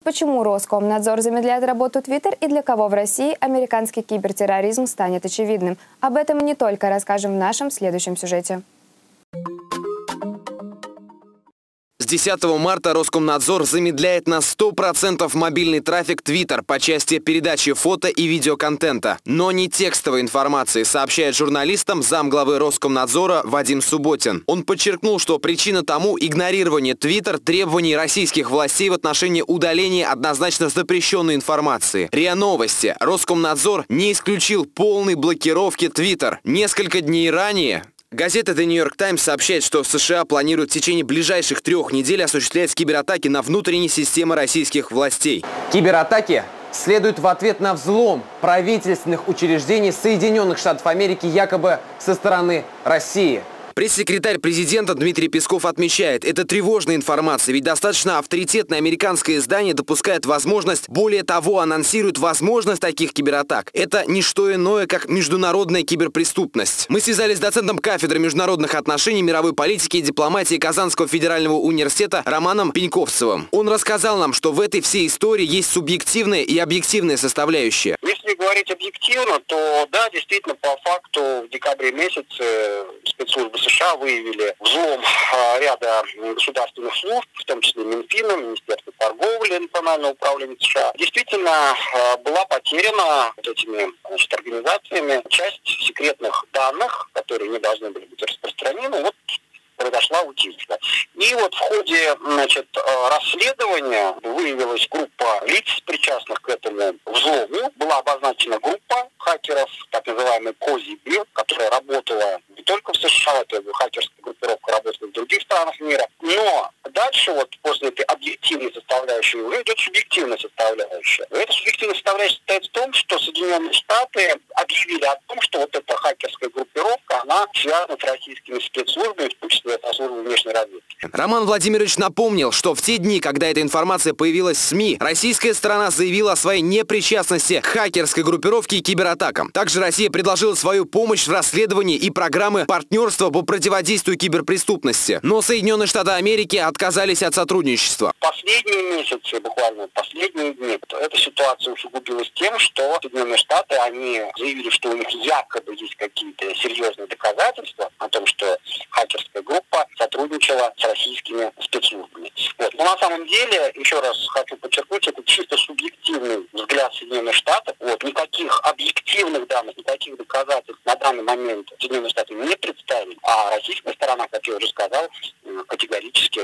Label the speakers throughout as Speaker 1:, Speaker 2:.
Speaker 1: Почему Роскомнадзор замедляет работу Twitter и для кого в России американский кибертерроризм станет очевидным? Об этом не только расскажем в нашем следующем сюжете.
Speaker 2: С 10 марта Роскомнадзор замедляет на 100% мобильный трафик Twitter по части передачи фото и видеоконтента, но не текстовой информации, сообщает журналистам замглавы Роскомнадзора Вадим Субботин. Он подчеркнул, что причина тому игнорирование Twitter требований российских властей в отношении удаления однозначно запрещенной информации. РИА Новости. Роскомнадзор не исключил полной блокировки Twitter. Несколько дней ранее газета The New York Times сообщает, что США планируют в течение ближайших 3 недель осуществлять кибератаки на внутренние системы российских властей. Кибератаки следуют в ответ на взлом правительственных учреждений Соединенных Штатов Америки якобы со стороны России. Пресс-секретарь президента Дмитрий Песков отмечает, это тревожная информация, ведь достаточно авторитетное американское издание допускает возможность, более того, анонсирует возможность таких кибератак. Это не что иное, как международная киберпреступность. Мы связались с доцентом кафедры международных отношений, мировой политики и дипломатии Казанского федерального университета Романом Пеньковцевым. Он рассказал нам, что в этой всей истории есть субъективная и объективная составляющая.
Speaker 3: Если говорить объективно, то да, действительно, по факту в декабре месяце спецслужбы США выявили взлом ряда государственных служб, в том числе Минфина, Министерства торговли, Национального управления США. Действительно, была потеряна этими организациями часть секретных данных, которые не должны были быть распространены. Вот произошла утечка. И вот в ходе расследования выявилась группа лиц, причастных к этому взлому. Была обозначена группа хакеров, так называемый Cozy, которая работала не только в США, эта хакерская группировка работала в других странах мира. Но дальше, вот после этой объективной составляющей, уже идет субъективная составляющая. И эта субъективная составляющая состоит в том, что Соединенные Штаты объявили о том, что вот эта хакерская группировка, она связана с российскими спецслужбами, в том числе со службой внешней разведки.
Speaker 2: Роман Владимирович напомнил, что в те дни, когда эта информация появилась в СМИ, российская сторона заявила о своей непричастности к хакерской группировке и кибератакам. Также Россия предложила свою помощь в расследовании и программы партнерства по противодействию киберпреступности. Но Соединенные Штаты Америки отказались от сотрудничества.
Speaker 3: Последние месяцы, буквально последние дни, эта ситуация усугубилась тем, что Соединенные Штаты, они заявили, что у них якобы есть какие-то серьезные доказательства о том, что хакерская группа сотрудничала с российскими спецслужбами. Вот. Но на самом деле, еще раз хочу подчеркнуть, это чисто субъективный взгляд Соединенных Штатов. Вот. Никаких объективных данных, никаких доказательств на данный момент Соединенные Штаты не представили. А российская сторона, как я уже сказал, категорически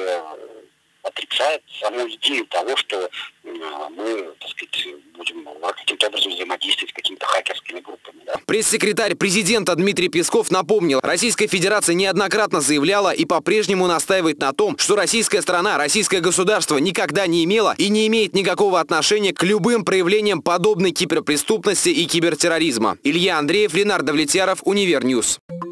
Speaker 3: отрицает саму идею того, что мы, так сказать, будем каким-то образом взаимодействовать с какими-то хакерскими группами. Да?
Speaker 2: Пресс-секретарь президента Дмитрий Песков напомнил, Российская Федерация неоднократно заявляла и по-прежнему настаивает на том, что российская страна, российское государство никогда не имело и не имеет никакого отношения к любым проявлениям подобной киберпреступности и кибертерроризма. Илья Андреев, Ленардо Влетьяров, Универньюз.